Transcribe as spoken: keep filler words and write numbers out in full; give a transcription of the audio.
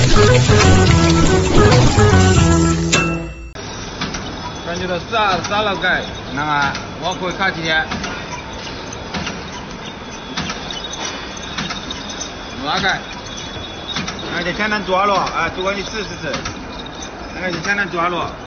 感觉到杀杀了盖，那个我可以卡几天。哪盖？那就简单抓了，啊，如果你试试试，那个就简单抓了。